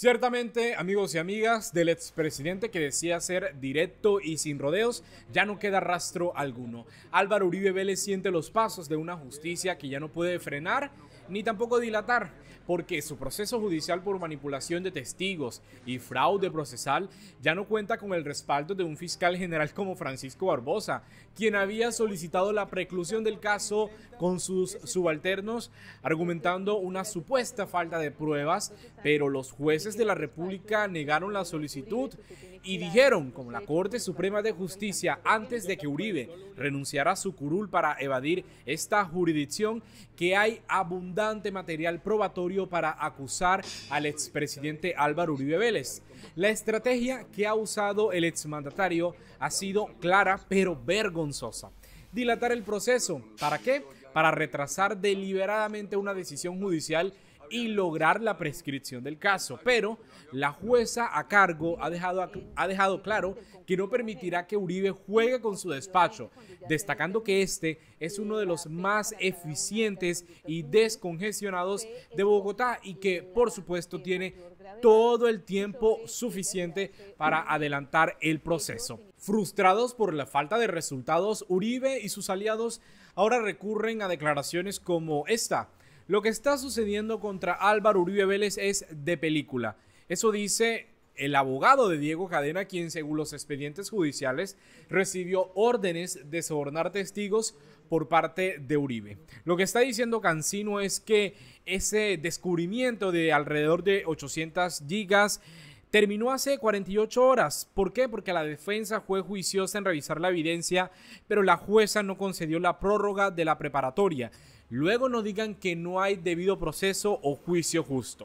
Ciertamente, amigos y amigas, del expresidente que decía ser directo y sin rodeos, ya no queda rastro alguno. Álvaro Uribe Vélez siente los pasos de una justicia que ya no puede frenar ni tampoco dilatar, porque su proceso judicial por manipulación de testigos y fraude procesal ya no cuenta con el respaldo de un fiscal general como Francisco Barbosa, quien había solicitado la preclusión del caso con sus subalternos, argumentando una supuesta falta de pruebas, pero los jueces de la República negaron la solicitud y dijeron, como la Corte Suprema de Justicia, antes de que Uribe renunciara a su curul para evadir esta jurisdicción, que hay abundante material probatorio para acusar al expresidente Álvaro Uribe Vélez. La estrategia que ha usado el exmandatario ha sido clara pero vergonzosa. Dilatar el proceso. ¿Para qué? Para retrasar deliberadamente una decisión judicial y lograr la prescripción del caso, pero la jueza a cargo ha dejado claro que no permitirá que Uribe juegue con su despacho, destacando que este es uno de los más eficientes y descongestionados de Bogotá y que, por supuesto, tiene todo el tiempo suficiente para adelantar el proceso. Frustrados por la falta de resultados, Uribe y sus aliados ahora recurren a declaraciones como esta: lo que está sucediendo contra Álvaro Uribe Vélez es de película. Eso dice el abogado de Diego Cadena, quien según los expedientes judiciales recibió órdenes de sobornar testigos por parte de Uribe. Lo que está diciendo Cancino es que ese descubrimiento de alrededor de 800 gigas terminó hace 48 horas. ¿Por qué? Porque la defensa fue juiciosa en revisar la evidencia, pero la jueza no concedió la prórroga de la preparatoria. Luego no digan que no hay debido proceso o juicio justo.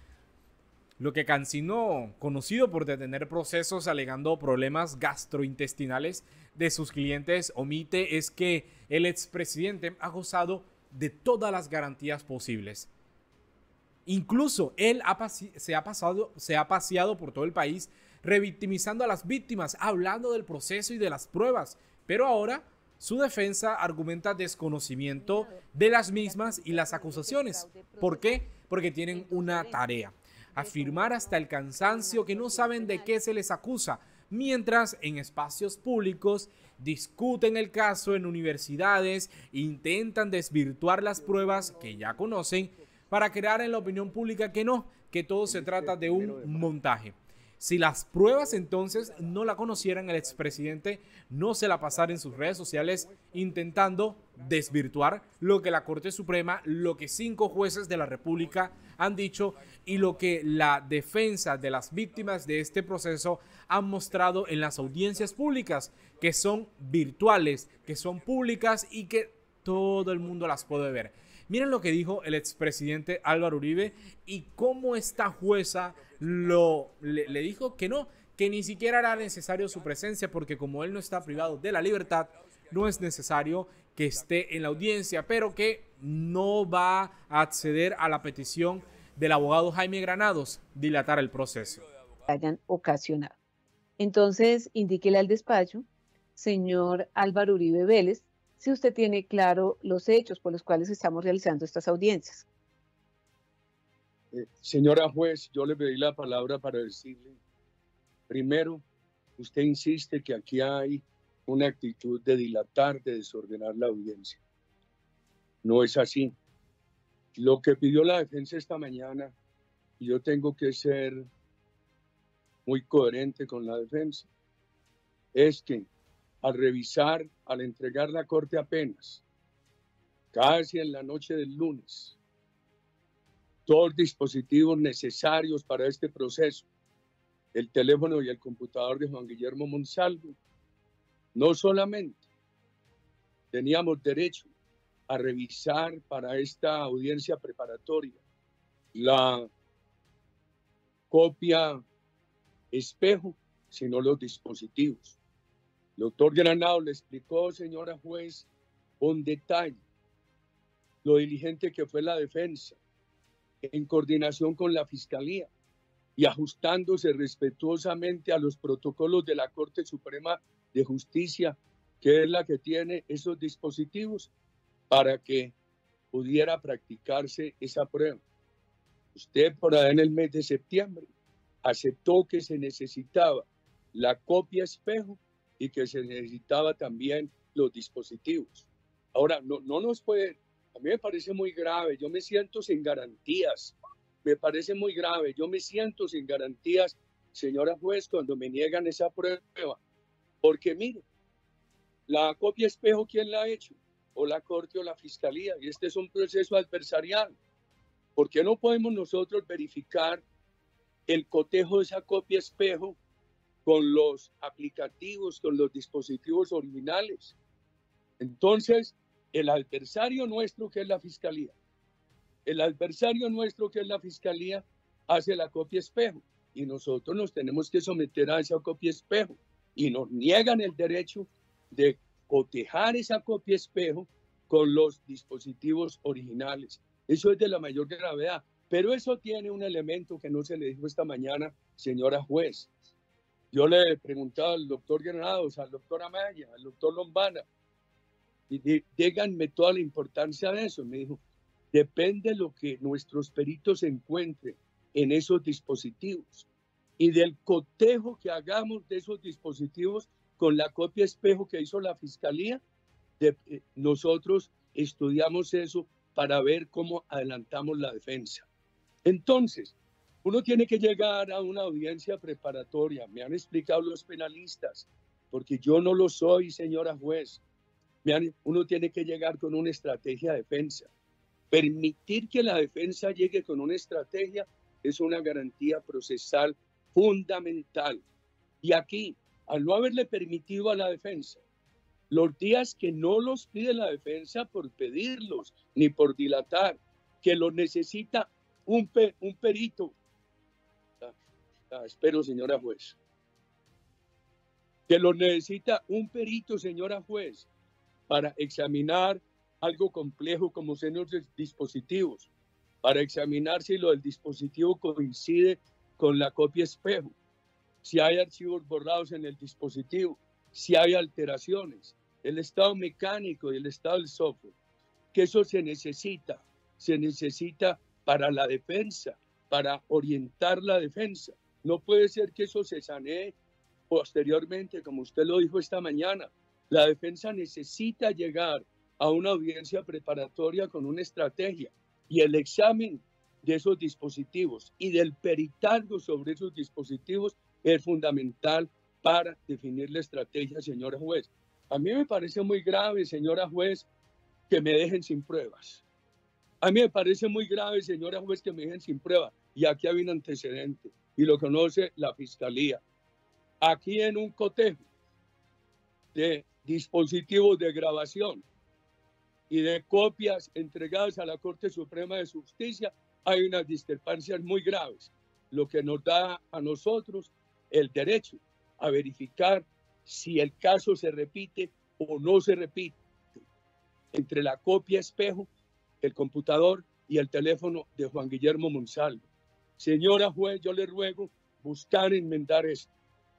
Lo que Cancino, conocido por detener procesos alegando problemas gastrointestinales de sus clientes, omite es que el expresidente ha gozado de todas las garantías posibles. Incluso él se ha paseado por todo el país revictimizando a las víctimas, hablando del proceso y de las pruebas, pero ahora su defensa argumenta desconocimiento de las mismas y las acusaciones. ¿Por qué? Porque tienen una tarea: afirmar hasta el cansancio que no saben de qué se les acusa, mientras en espacios públicos discuten el caso en universidades e intentan desvirtuar las pruebas que ya conocen para crear en la opinión pública que todo se trata de un montaje. Si las pruebas entonces no la conocieran, el expresidente no se la pasara en sus redes sociales intentando desvirtuar lo que la Corte Suprema, lo que 5 jueces de la República han dicho y lo que la defensa de las víctimas de este proceso han mostrado en las audiencias públicas, que son virtuales, que son públicas y que todo el mundo las puede ver. Miren lo que dijo el expresidente Álvaro Uribe y cómo esta jueza le dijo que no, que ni siquiera era necesario su presencia, porque como él no está privado de la libertad, no es necesario que esté en la audiencia, pero que no va a acceder a la petición del abogado Jaime Granados, dilatar el proceso. Hayan ocasionado. Entonces, indíquele al despacho, señor Álvaro Uribe Vélez, si usted tiene claro los hechos por los cuales estamos realizando estas audiencias. Señora juez, yo le pedí la palabra para decirle, primero, usted insiste que aquí hay una actitud de dilatar, de desordenar la audiencia. No es así. Lo que pidió la defensa esta mañana, y yo tengo que ser muy coherente con la defensa, es que al revisar, al entregar la corte apenas, casi en la noche del lunes, todos los dispositivos necesarios para este proceso, el teléfono y el computador de Juan Guillermo Monsalvo, no solamente teníamos derecho a revisar para esta audiencia preparatoria la copia espejo, sino los dispositivos. El doctor Granados le explicó, señora juez, con detalle lo diligente que fue la defensa en coordinación con la Fiscalía y ajustándose respetuosamente a los protocolos de la Corte Suprema de Justicia, que es la que tiene esos dispositivos para que pudiera practicarse esa prueba. Usted por ahí en el mes de septiembre aceptó que se necesitaba la copia espejo y que se necesitaba también los dispositivos. Ahora, no nos puede, a mí me parece muy grave, yo me siento sin garantías, me parece muy grave, yo me siento sin garantías, señora juez, cuando me niegan esa prueba, porque mire, la copia espejo, ¿quién la ha hecho? O la Corte o la Fiscalía, y este es un proceso adversarial. ¿Por qué no podemos nosotros verificar el cotejo de esa copia espejo con los aplicativos, con los dispositivos originales? Entonces, el adversario nuestro, que es la Fiscalía, hace la copia espejo y nosotros nos tenemos que someter a esa copia espejo y nos niegan el derecho de cotejar esa copia espejo con los dispositivos originales. Eso es de la mayor gravedad, pero eso tiene un elemento que no se le dijo esta mañana, señora juez. Yo le preguntaba al doctor Granados, al doctor Amaya, al doctor Lombana, y díganme toda la importancia de eso. Me dijo, depende de lo que nuestros peritos encuentren en esos dispositivos y del cotejo que hagamos de esos dispositivos con la copia espejo que hizo la Fiscalía. Nosotros estudiamos eso para ver cómo adelantamos la defensa. Entonces, uno tiene que llegar a una audiencia preparatoria. Me han explicado los penalistas, porque yo no lo soy, señora juez. Uno tiene que llegar con una estrategia de defensa. Permitir que la defensa llegue con una estrategia es una garantía procesal fundamental. Y aquí, al no haberle permitido a la defensa los días que no los pide la defensa por pedirlos ni por dilatar, que los necesita un perito. Espero, señora juez. Que los necesita un perito, señora juez, para examinar algo complejo como son los dispositivos, para examinar si lo del dispositivo coincide con la copia espejo, si hay archivos borrados en el dispositivo, si hay alteraciones, el estado mecánico y el estado del software, que eso se necesita para la defensa, para orientar la defensa. No puede ser que eso se sanee posteriormente, como usted lo dijo esta mañana. La defensa necesita llegar a una audiencia preparatoria con una estrategia y el examen de esos dispositivos y del peritaje sobre esos dispositivos es fundamental para definir la estrategia, señora juez. A mí me parece muy grave, señora juez, que me dejen sin pruebas. A mí me parece muy grave, señora juez, que me dejen sin pruebas. Y aquí hay un antecedente y lo conoce la Fiscalía. Aquí en un cotejo de dispositivos de grabación y de copias entregadas a la Corte Suprema de Justicia hay unas discrepancias muy graves, lo que nos da a nosotros el derecho a verificar si el caso se repite o no se repite entre la copia espejo, el computador y el teléfono de Juan Guillermo Monsalvo. Señora juez, yo le ruego buscar enmendar esto.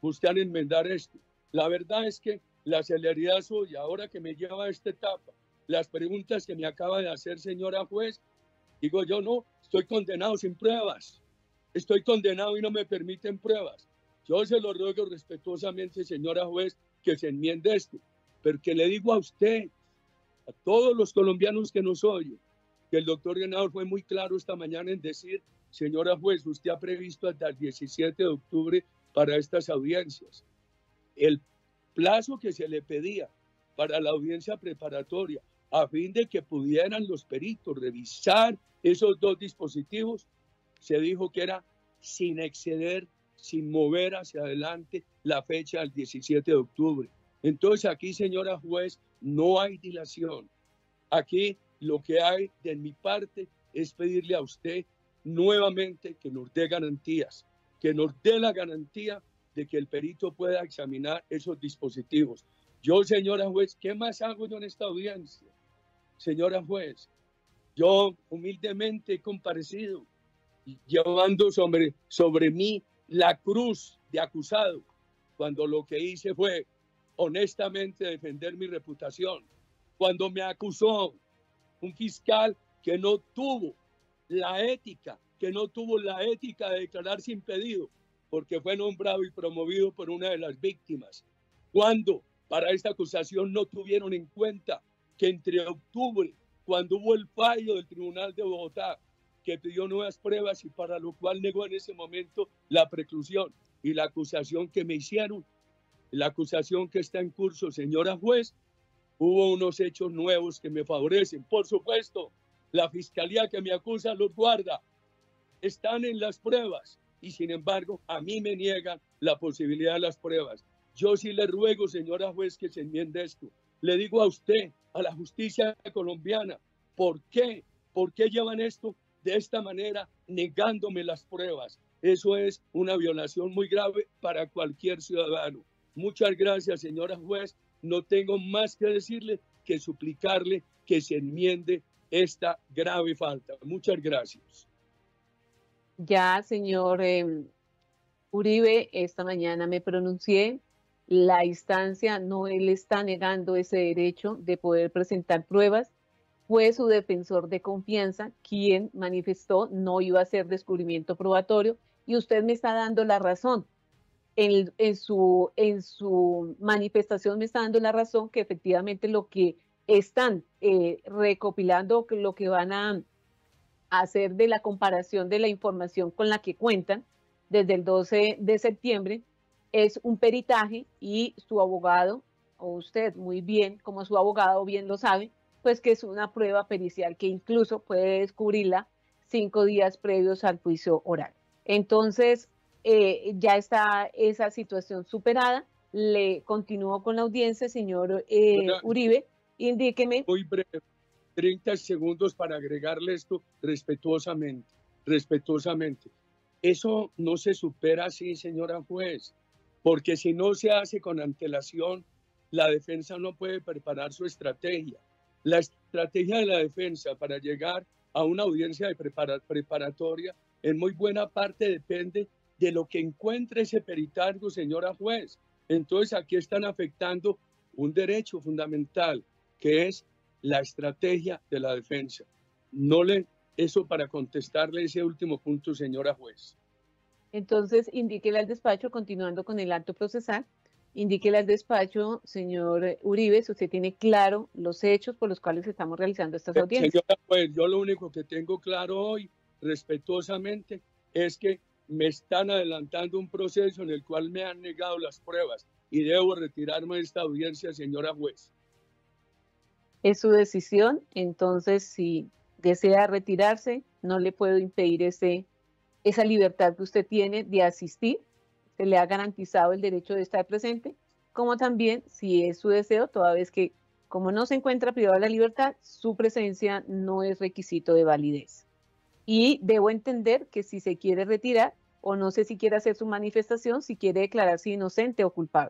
La verdad es que la celeridad suya, ahora que me lleva a esta etapa, las preguntas que me acaba de hacer, señora juez, digo yo, no, estoy condenado sin pruebas. Estoy condenado y no me permiten pruebas. Yo se lo ruego respetuosamente, señora juez, que se enmiende esto. Pero que le digo a usted, a todos los colombianos que nos oyen, que el doctor Granados fue muy claro esta mañana en decir, señora juez, usted ha previsto hasta el 17 de octubre para estas audiencias. El plazo que se le pedía para la audiencia preparatoria, a fin de que pudieran los peritos revisar esos dos dispositivos, se dijo que era sin exceder, sin mover hacia adelante la fecha del 17 de octubre. Entonces aquí, señora juez, no hay dilación. Aquí lo que hay de mi parte es pedirle a usted nuevamente que nos dé garantías, que nos dé la garantía de que el perito pueda examinar esos dispositivos. Yo, señora juez, ¿qué más hago yo en esta audiencia? Señora juez, yo humildemente he comparecido, llevando sobre mí la cruz de acusado, cuando lo que hice fue honestamente defender mi reputación. Cuando me acusó un fiscal que no tuvo la ética de declarar sin pedido, porque fue nombrado y promovido por una de las víctimas. Cuando para esta acusación no tuvieron en cuenta que entre octubre, cuando hubo el fallo del Tribunal de Bogotá, que pidió nuevas pruebas y para lo cual negó en ese momento la preclusión y la acusación que me hicieron, la acusación que está en curso, señora juez, hubo unos hechos nuevos que me favorecen. Por supuesto, la fiscalía que me acusa los guarda, están en las pruebas y sin embargo a mí me niegan la posibilidad de las pruebas. Yo sí le ruego, señora juez, que se enmiende esto. Le digo a usted, a la justicia colombiana, ¿por qué? ¿Por qué llevan esto de esta manera, negándome las pruebas? Eso es una violación muy grave para cualquier ciudadano. Muchas gracias, señora juez. No tengo más que decirle que suplicarle que se enmiende esta grave falta. Muchas gracias. Ya, señor Uribe, esta mañana me pronuncié. La instancia no le está negando ese derecho de poder presentar pruebas. Fue su defensor de confianza quien manifestó no iba a hacer descubrimiento probatorio y usted me está dando la razón. En su manifestación me está dando la razón que efectivamente lo que están recopilando, lo que van a hacer de la comparación de la información con la que cuentan desde el 12 de septiembre es un peritaje y su abogado, o usted muy bien, como su abogado bien lo sabe, pues que es una prueba pericial que incluso puede descubrirla 5 días previos al juicio oral. Entonces, ya está esa situación superada. Le continúo con la audiencia, señor Uribe. Indíqueme. Muy breve, 30 segundos para agregarle esto respetuosamente, respetuosamente. Eso no se supera así, señora juez, porque si no se hace con antelación, la defensa no puede preparar su estrategia. La estrategia de la defensa para llegar a una audiencia de preparatoria en muy buena parte depende de lo que encuentre ese peritario, señora juez. Entonces aquí están afectando un derecho fundamental, que es la estrategia de la defensa. Eso para contestarle ese último punto, señora juez. Entonces, indíquele al despacho, continuando con el acto procesal, indíquele al despacho, señor Uribe, si usted tiene claro los hechos por los cuales estamos realizando estas audiencias. Señora juez, yo lo único que tengo claro hoy, respetuosamente, es que me están adelantando un proceso en el cual me han negado las pruebas y debo retirarme de esta audiencia, señora juez. Es su decisión, entonces si desea retirarse, no le puedo impedir esa libertad que usted tiene de asistir. Se le ha garantizado el derecho de estar presente, como también, si es su deseo, toda vez que como no se encuentra privado de la libertad, su presencia no es requisito de validez. Y debo entender que si se quiere retirar, o no sé si quiere hacer su manifestación, si quiere declararse inocente o culpable.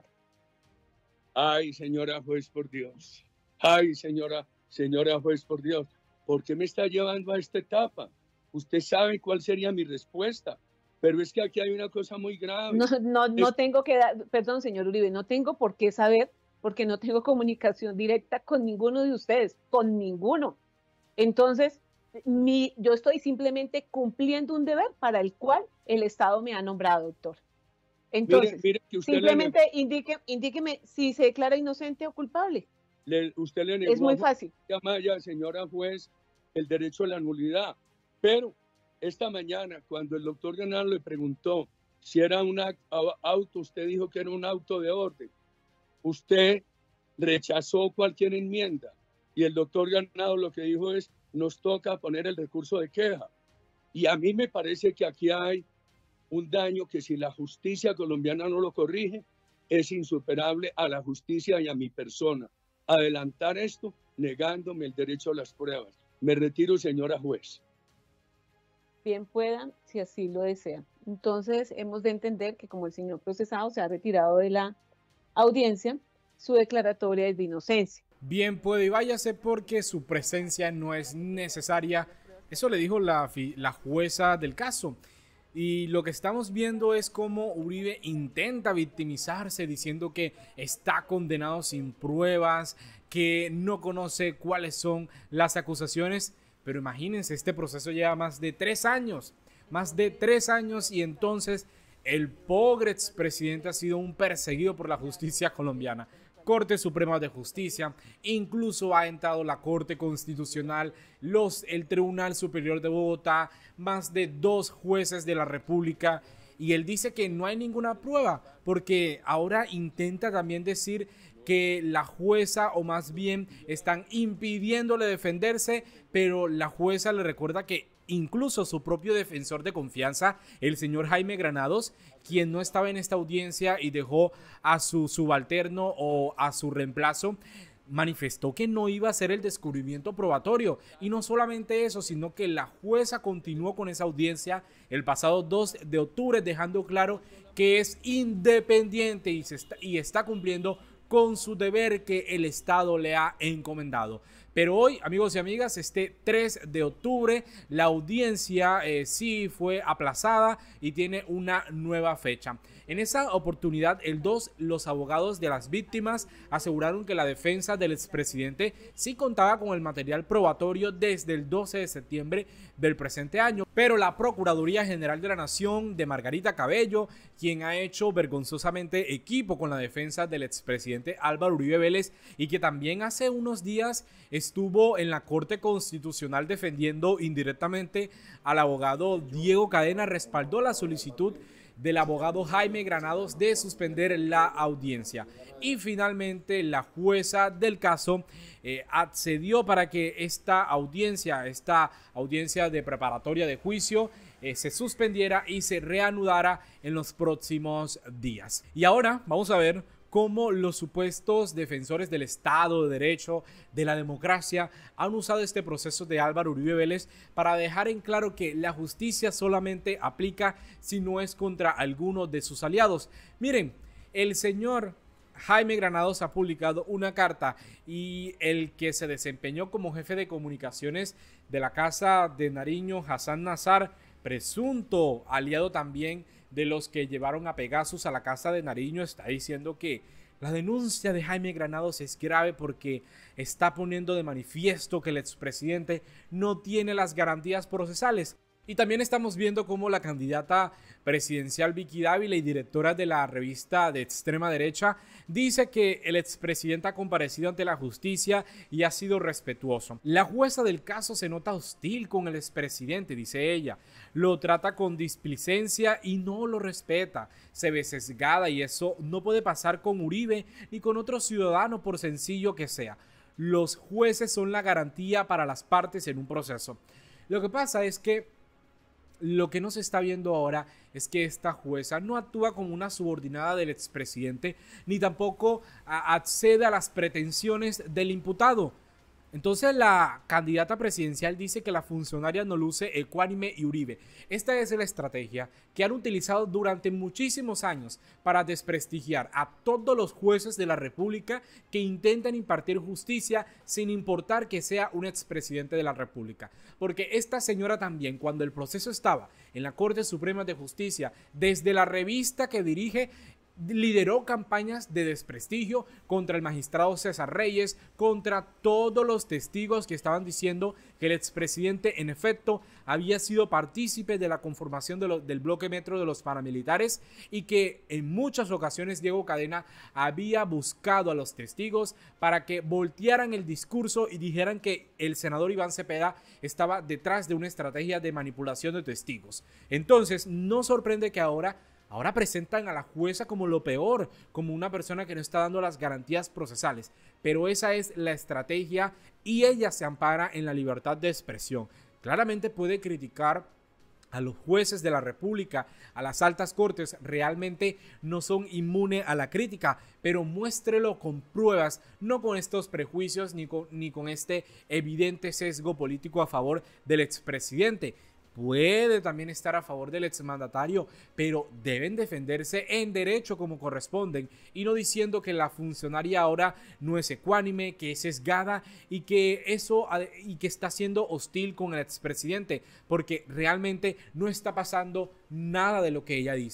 Ay, señora juez, por Dios. Ay, señora juez, por Dios. ¿Por qué me está llevando a esta etapa? Usted sabe cuál sería mi respuesta. Pero es que aquí hay una cosa muy grave. No tengo que dar, perdón, señor Uribe, no tengo por qué saber, porque no tengo comunicación directa con ninguno de ustedes, con ninguno. Entonces, yo estoy simplemente cumpliendo un deber para el cual el Estado me ha nombrado, doctor. Entonces, mire que usted simplemente indíqueme si se declara inocente o culpable. Usted le negó, es muy fácil. Maya, señora juez, el derecho a la nulidad. Pero esta mañana, cuando el doctor Ganado le preguntó si era un auto, usted dijo que era un auto de orden. Usted rechazó cualquier enmienda y el doctor Ganado lo que dijo es, nos toca poner el recurso de queja. Y a mí me parece que aquí hay un daño que si la justicia colombiana no lo corrige, es insuperable a la justicia y a mi persona. Adelantar esto negándome el derecho a las pruebas. Me retiro, señora juez. Bien puedan, si así lo desean. Entonces, hemos de entender que como el señor procesado se ha retirado de la audiencia, su declaratoria es de inocencia. Bien puede y váyase porque su presencia no es necesaria. Eso le dijo la jueza del caso. Y lo que estamos viendo es cómo Uribe intenta victimizarse diciendo que está condenado sin pruebas, que no conoce cuáles son las acusaciones. Pero imagínense, este proceso lleva más de 3 años. Más de 3 años y entonces el pobre expresidente ha sido un perseguido por la justicia colombiana. Corte Suprema de Justicia, incluso ha entrado la Corte Constitucional, el Tribunal Superior de Bogotá, más de 2 jueces de la República, y él dice que no hay ninguna prueba, porque ahora intenta también decir que la jueza, o más bien están impidiéndole defenderse, pero la jueza le recuerda que incluso su propio defensor de confianza, el señor Jaime Granados, quien no estaba en esta audiencia y dejó a su subalterno o a su reemplazo, manifestó que no iba a ser el descubrimiento probatorio. Y no solamente eso, sino que la jueza continuó con esa audiencia el pasado 2 de octubre, dejando claro que es independiente y está cumpliendo con su deber que el Estado le ha encomendado. Pero hoy, amigos y amigas, este 3 de octubre, la audiencia sí fue aplazada y tiene una nueva fecha. En esa oportunidad, los abogados de las víctimas aseguraron que la defensa del expresidente sí contaba con el material probatorio desde el 12 de septiembre del presente año, pero la Procuraduría General de la Nación de Margarita Cabello, quien ha hecho vergonzosamente equipo con la defensa del expresidente Álvaro Uribe Vélez y que también hace unos días estuvo en la Corte Constitucional defendiendo indirectamente al abogado Diego Cadena, respaldó la solicitud del abogado Jaime Granados de suspender la audiencia. Y finalmente la jueza del caso accedió para que esta audiencia de preparatoria de juicio se suspendiera y se reanudara en los próximos días. Y ahora vamos a ver cómo los supuestos defensores del Estado de Derecho, de la democracia, han usado este proceso de Álvaro Uribe Vélez para dejar en claro que la justicia solamente aplica si no es contra alguno de sus aliados. Miren, el señor Jaime Granados ha publicado una carta y el que se desempeñó como jefe de comunicaciones de la Casa de Nariño, Hassan Nazar, presunto aliado también de los que llevaron a Pegasus a la Casa de Nariño, está diciendo que la denuncia de Jaime Granados es grave porque está poniendo de manifiesto que el expresidente no tiene las garantías procesales. Y también estamos viendo cómo la candidata presidencial Vicky Dávila y directora de la revista de extrema derecha dice que el expresidente ha comparecido ante la justicia y ha sido respetuoso. La jueza del caso se nota hostil con el expresidente, dice ella. Lo trata con displicencia y no lo respeta. Se ve sesgada y eso no puede pasar con Uribe ni con otro ciudadano por sencillo que sea. Los jueces son la garantía para las partes en un proceso. Lo que pasa es que lo que no se está viendo ahora es que esta jueza no actúa como una subordinada del expresidente ni tampoco accede a las pretensiones del imputado. Entonces la candidata presidencial dice que la funcionaria no luce ecuánime y Uribe. Esta es la estrategia que han utilizado durante muchísimos años para desprestigiar a todos los jueces de la República que intentan impartir justicia sin importar que sea un expresidente de la República. Porque esta señora también, cuando el proceso estaba en la Corte Suprema de Justicia, desde la revista que dirige, lideró campañas de desprestigio contra el magistrado César Reyes, contra todos los testigos que estaban diciendo que el expresidente en efecto había sido partícipe de la conformación del bloque metro de los paramilitares y que en muchas ocasiones Diego Cadena había buscado a los testigos para que voltearan el discurso y dijeran que el senador Iván Cepeda estaba detrás de una estrategia de manipulación de testigos. Entonces no sorprende que ahora presentan a la jueza como lo peor, como una persona que no está dando las garantías procesales. Pero esa es la estrategia y ella se ampara en la libertad de expresión. Claramente puede criticar a los jueces de la República, a las altas cortes, realmente no son inmunes a la crítica, pero muéstrelo con pruebas, no con estos prejuicios ni con este evidente sesgo político a favor del expresidente. Puede también estar a favor del exmandatario, pero deben defenderse en derecho como corresponden y no diciendo que la funcionaria ahora no es ecuánime, que es sesgada y que está siendo hostil con el expresidente, porque realmente no está pasando nada de lo que ella dice.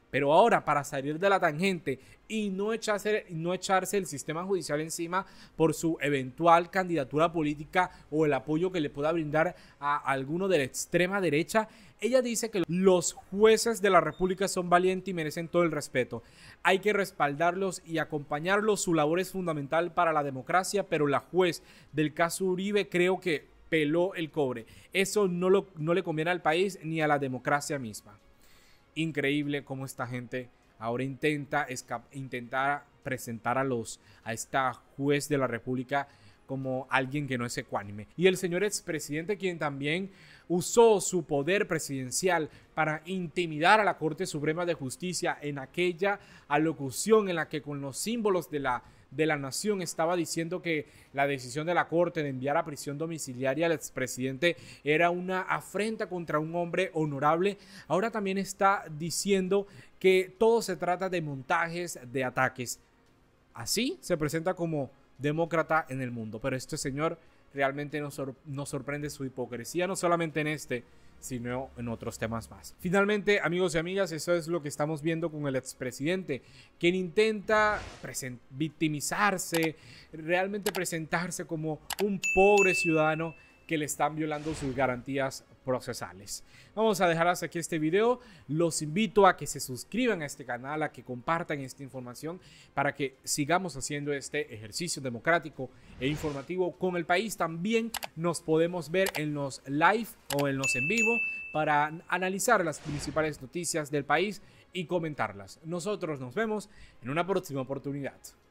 Pero ahora, para salir de la tangente y no echarse el sistema judicial encima por su eventual candidatura política o el apoyo que le pueda brindar a alguno de la extrema derecha, ella dice que los jueces de la República son valientes y merecen todo el respeto. Hay que respaldarlos y acompañarlos. Su labor es fundamental para la democracia, pero la juez del caso Uribe creo que peló el cobre. Eso no le conviene al país ni a la democracia misma. Increíble cómo esta gente ahora intenta presentar a esta juez de la República como alguien que no es ecuánime. Y el señor expresidente, quien también usó su poder presidencial para intimidar a la Corte Suprema de Justicia en aquella alocución en la que con los símbolos de la nación estaba diciendo que la decisión de la Corte de enviar a prisión domiciliaria al expresidente era una afrenta contra un hombre honorable. Ahora también está diciendo que todo se trata de montajes, de ataques. Así se presenta como demócrata en el mundo. Pero este señor realmente nos sorprende su hipocresía, no solamente en este, sino en otros temas más. Finalmente, amigos y amigas, eso es lo que estamos viendo con el expresidente, quien intenta victimizarse, realmente presentarse como un pobre ciudadano que le están violando sus garantías procesales. Vamos a dejar hasta aquí este video. Los invito a que se suscriban a este canal, a que compartan esta información para que sigamos haciendo este ejercicio democrático e informativo con el país. También nos podemos ver en los live o en los en vivo para analizar las principales noticias del país y comentarlas. Nosotros nos vemos en una próxima oportunidad.